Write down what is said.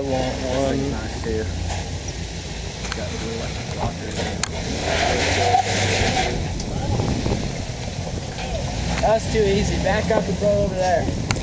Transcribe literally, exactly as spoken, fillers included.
want one. Nice too. Got blue electric blockers. That's too easy. Back up and throw over there.